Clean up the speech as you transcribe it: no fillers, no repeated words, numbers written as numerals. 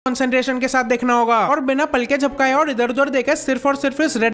concentration के साथ देखना होगा और बिना पल के झपकाए और इधर उधर देखे सिर्फ और सिर्फ इस रेड